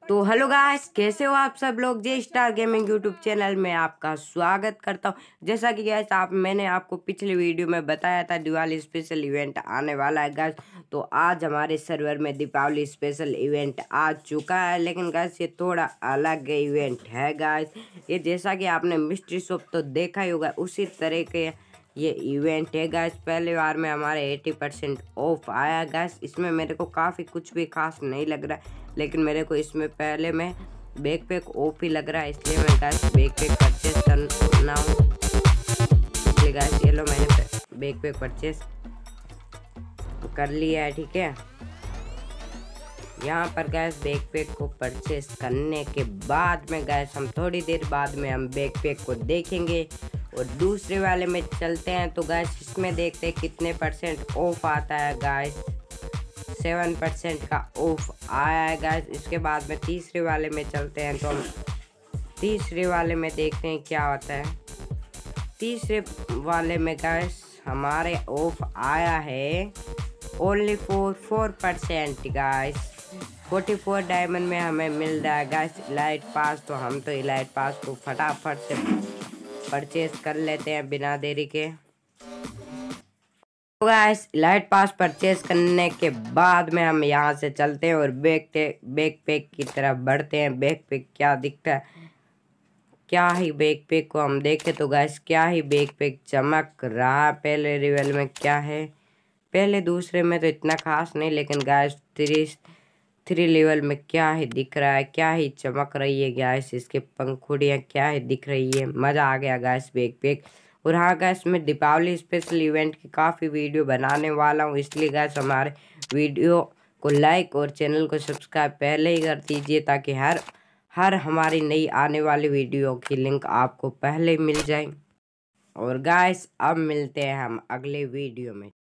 तो hello guys, कैसे हो आप सब लोग। J star gaming YouTube channel में आपका स्वागत करता हूं। जैसा कि गाइस मैंने आपको पिछली वीडियो में बताया था दिवाली स्पेशल इवेंट आने वाला है गाइस। तो आज हमारे सर्वर में दीपावली स्पेशल इवेंट आ चुका है, लेकिन गाइस ये थोड़ा अलग इवेंट है गाइस। ये जैसा कि आपने मिस्ट्री शॉप तो देखा ही होगा, उसी तरह के ये इवेंट है गाइस। पहले बार में हमारे 80% ऑफ आया गाइस। इसमें मेरे को काफ़ी कुछ भी खास नहीं लग रहा है, लेकिन मेरे को इसमें पहले में बैकपैक ओपी लग रहा है, इसलिए मैं गाइस बैकपैक परचेस करना हूँ। इसलिए गाइस ये लो, मैंने बैकपैक परचेस कर लिया है, ठीक है। यहाँ पर गैस बैकपैक को परचेस करने के बाद में गैस हम थोड़ी देर बाद में हम बैकपैक को देखेंगे और दूसरे वाले में चलते हैं। तो गैस इसमें देखते हैं कितने परसेंट ऑफ आता है गाइस। 7% का ऑफ आया है गाइस। इसके बाद में तीसरे वाले में चलते हैं, तो हम तीसरे वाले में देखते हैं क्या होता है। तीसरे वाले में गाइस हमारे ऑफ आया है ओनली 4% गाइस। 44 डायमंड में हमें मिल रहा है गाइस इलाइट पास। तो हम तो इलाइट पास को फटाफट से परचेज कर लेते हैं बिना देरी के। तो गाइस इलाइट पास परचेज करने के बाद में हम यहाँ से चलते हैं और बैकपैक की तरफ बढ़ते हैं। बैकपैक क्या दिखता है, क्या ही बैकपैक को हम देखें तो गाइस क्या ही बैकपैक चमक रहा। पहले लेवल में क्या है, पहले दूसरे में तो इतना खास नहीं, लेकिन गाइस थ्री लेवल में क्या ही दिख रहा है, क्या ही चमक रही है गाइस। इसके पंखुड़ियाँ क्या ही दिख रही है, मज़ा आ गया गाइस बैकपैक। और हाँ गाइस, मैं दीपावली स्पेशल इवेंट की काफ़ी वीडियो बनाने वाला हूँ, इसलिए गाइस हमारे वीडियो को लाइक और चैनल को सब्सक्राइब पहले ही कर दीजिए, ताकि हर हमारी नई आने वाली वीडियो की लिंक आपको पहले मिल जाए। और गाइस अब मिलते हैं हम अगले वीडियो में।